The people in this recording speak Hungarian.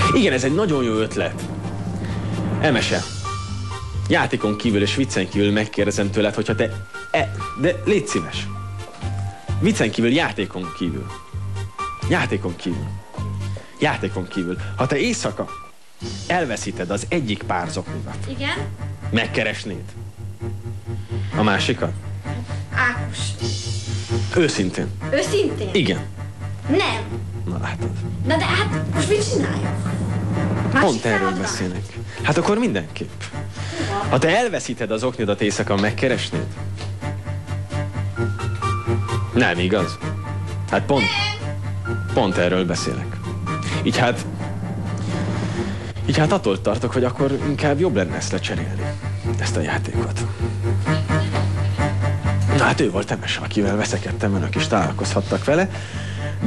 Igen, ez egy nagyon jó ötlet. Emese, játékon kívül és viccen kívül megkérdezem tőled, hogyha te... de légy szíves. Viccen kívül, játékon kívül. Játékon kívül. Játékon kívül. Ha te éjszaka elveszíted az egyik pár zoknidat. Igen? Megkeresnéd? A másikat? Ákos. Őszintén. Őszintén? Igen. Nem. Na látod. Na de hát most mit csináljak? Pont erről beszélnek. Hát akkor mindenképp. Ha te elveszíted az oknidat éjszaka, megkeresnéd? Nem igaz? Hát pont erről beszélek. Így hát attól tartok, hogy akkor inkább jobb lenne ezt lecserélni. Ezt a játékot. Na hát ő volt Emese, akivel veszekedtem, önök is találkozhattak vele.